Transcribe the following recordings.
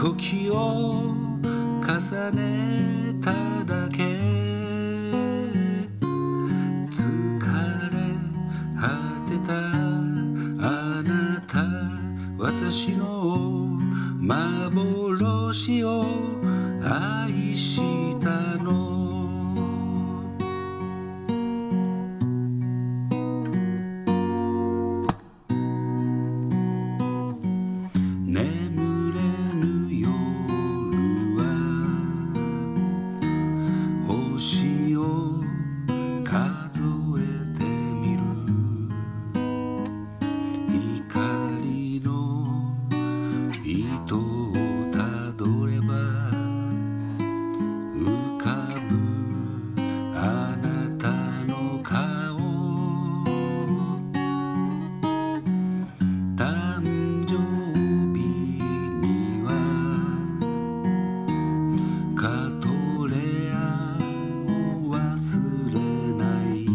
時を重ねただけ疲れ果てたあなた私の幻を愛したの眠れぬ夜は星を数えてみる光の糸をたどれば浮かぶあなたの顔誕生日にはカトレアを忘れない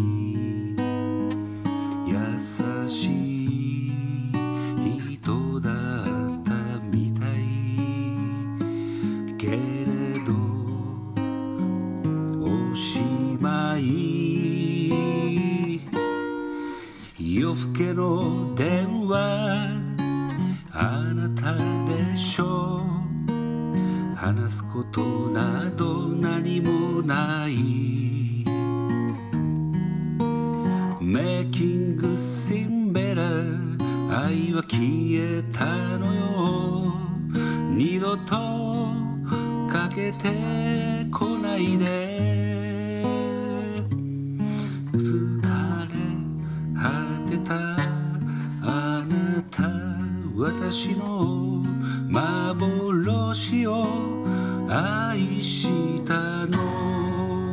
優しい人だったみたいけれどおしまい夜更けの電話あなたでしょう話すことなど何もないメイキングシンベラ愛は消えたのよ二度とかけてこないで疲れ果てたあなた私の幻を愛したの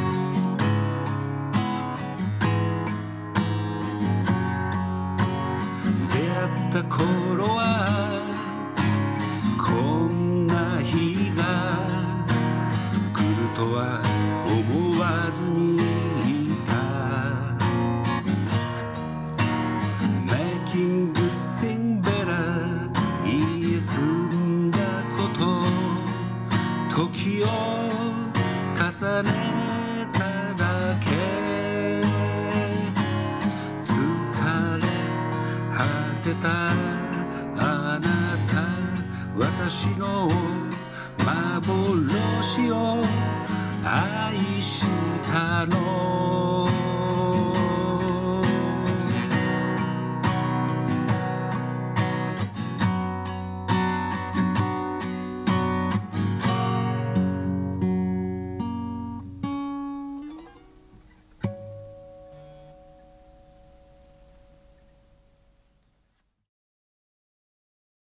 出会った頃はこんな日が来るとは思わずにいたメイキングシンベラ言い済んだこと時を重ねただけ疲れ果てたあなた私の幻を愛したの